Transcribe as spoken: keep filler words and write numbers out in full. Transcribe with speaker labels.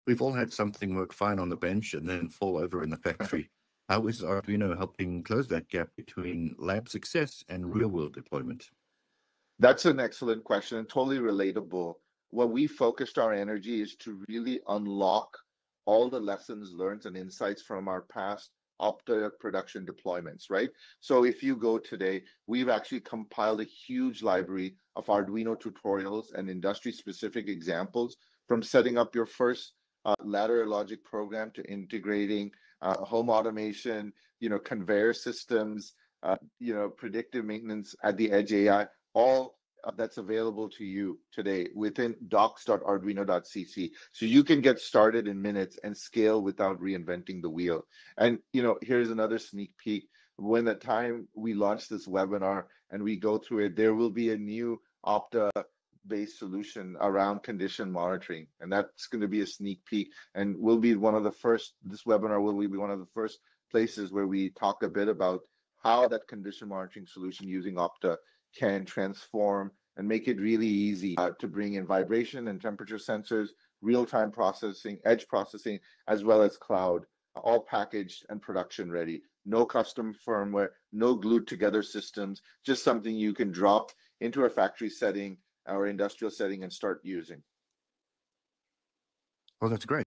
Speaker 1: We've all had something work fine on the bench and then fall over in the factory. How is Arduino helping close that gap between lab success and real-world deployment?
Speaker 2: That's an excellent question and totally relatable. What we focused our energy is to really unlock all the lessons learned and insights from our past Opta production deployments, right? So if you go today, we've actually compiled a huge library of Arduino tutorials and industry-specific examples from setting up your first uh, ladder logic program to integrating uh, home automation, you know, conveyor systems, uh, you know, predictive maintenance at the edge A I, all uh, that's available to you today within docs dot arduino dot c c. So you can get started in minutes and scale without reinventing the wheel. And you know, here's another sneak peek. When the time we launch this webinar and we go through it, there will be a new Opta based solution around condition monitoring, and that's going to be a sneak peek, and will be one of the first, this webinar will be one of the first places where we talk a bit about how that condition monitoring solution using Opta can transform and make it really easy uh, to bring in vibration and temperature sensors, real-time processing, edge processing, as well as cloud, all packaged and production ready. No custom firmware, no glued together systems, just something you can drop into a factory setting or industrial setting and start using.
Speaker 1: Well, that's great.